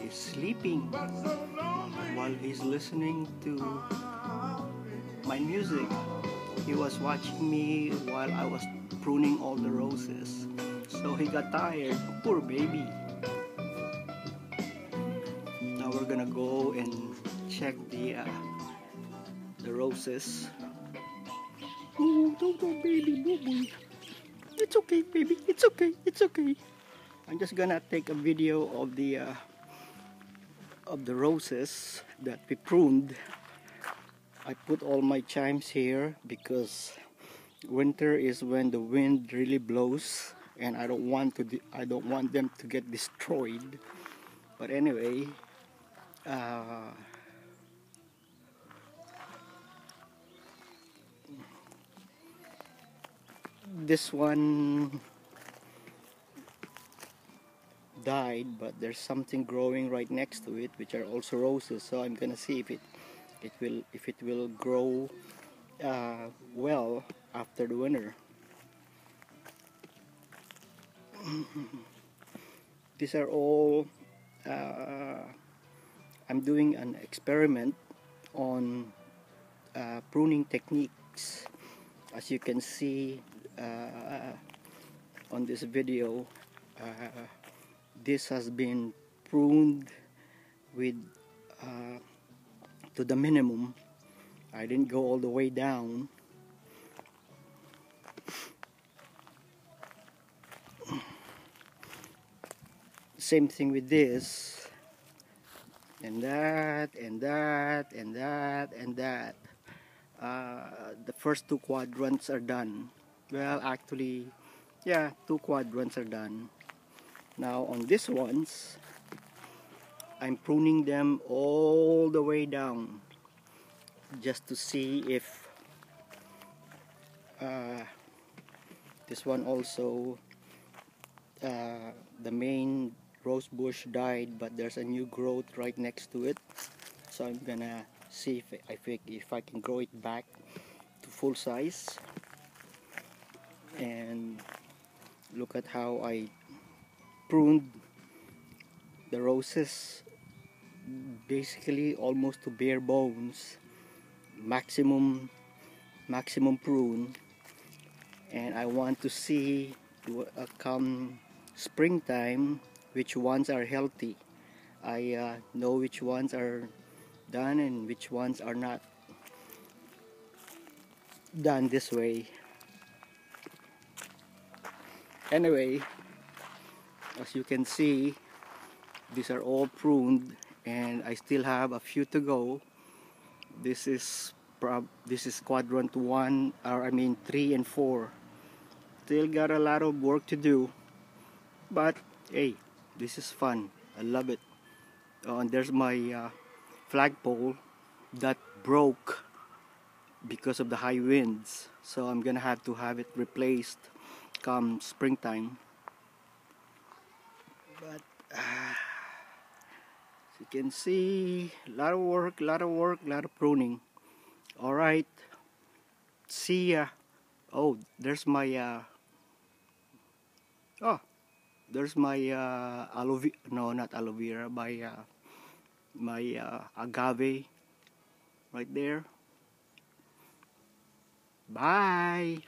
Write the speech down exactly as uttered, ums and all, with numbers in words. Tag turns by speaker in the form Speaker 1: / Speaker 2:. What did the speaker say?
Speaker 1: is sleeping while he's listening to my music. He was watching me while I was pruning all the roses. So he got tired. Poor baby. Now we're gonna go and check the uh, the roses. Oh, no, no, baby, no, boy. It's okay, baby. It's okay. It's okay. I'm just gonna take a video of the uh, of the roses that we pruned. I put all my chimes here because winter is when the wind really blows, and I don't want to. I don't want them to get destroyed. But anyway, uh, this one died, but there's something growing right next to it, which are also roses. So I'm gonna see if it it will if it will grow uh, well after the winter. These are all. Uh, I'm doing an experiment on uh, pruning techniques. As you can see uh, on this video, uh, this has been pruned with uh, to the minimum. I didn't go all the way down. Same thing with this, and that, and that, and that, and that. Uh, the first two quadrants are done. Well, actually, yeah, two quadrants are done. Now on these ones, I'm pruning them all the way down just to see if uh, this one also, uh, the main rose bush died, but there's a new growth right next to it. So I'm gonna see if I think if I can grow it back to full size. And look at how I pruned the roses, basically almost to bare bones, maximum maximum prune. And I want to see uh, come springtime which ones are healthy. I uh, know which ones are done and which ones are not done this way. Anyway, as you can see, these are all pruned and I still have a few to go. This is prob this is quadrant one, or I mean three and four. Still got a lot of work to do, but hey, this is fun. I love it. Uh, and there's my uh, flagpole that broke because of the high winds, so I'm gonna have to have it replaced come springtime. But uh, as you can see, a lot of work, a lot of work, a lot of pruning. Alright, see ya. Oh, there's my uh, oh there's my uh, aloe vera, no, not aloe vera, my uh, my uh, agave right there. Bye.